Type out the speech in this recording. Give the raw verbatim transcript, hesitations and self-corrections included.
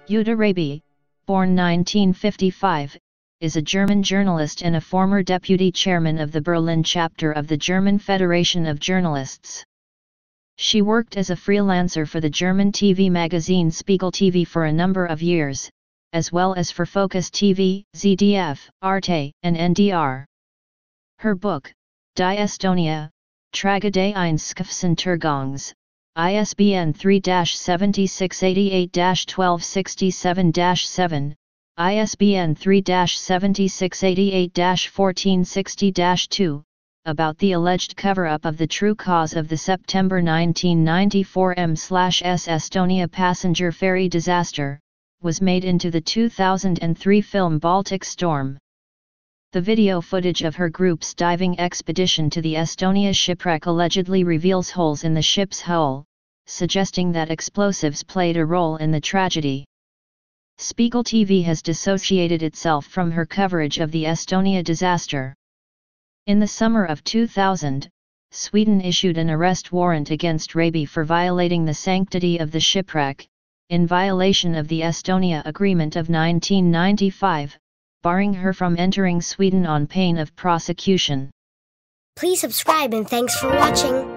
Jutta Raby, born nineteen fifty-five, is a German journalist and a former deputy chairman of the Berlin chapter of the German Federation of Journalists. She worked as a freelancer for the German T V magazine Spiegel T V for a number of years, as well as for Focus T V, Z D F, Arte, and N D R. Her book, Die Estonia, Tragödie eines Schiffsuntergangs, I S B N three seven six eight eight one two six seven seven, I S B N three seven six eight eight one four six zero two, about the alleged cover-up of the true cause of the September nineteen ninety-four M S Estonia passenger ferry disaster, was made into the two thousand three film Baltic Storm. The video footage of her group's diving expedition to the Estonia shipwreck allegedly reveals holes in the ship's hull, suggesting that explosives played a role in the tragedy. Spiegel T V has dissociated itself from her coverage of the Estonia disaster. In the summer of two thousand, Sweden issued an arrest warrant against Raby for violating the sanctity of the shipwreck, in violation of the Estonia Agreement of nineteen ninety-five, barring her from entering Sweden on pain of prosecution. Please subscribe and thanks for watching.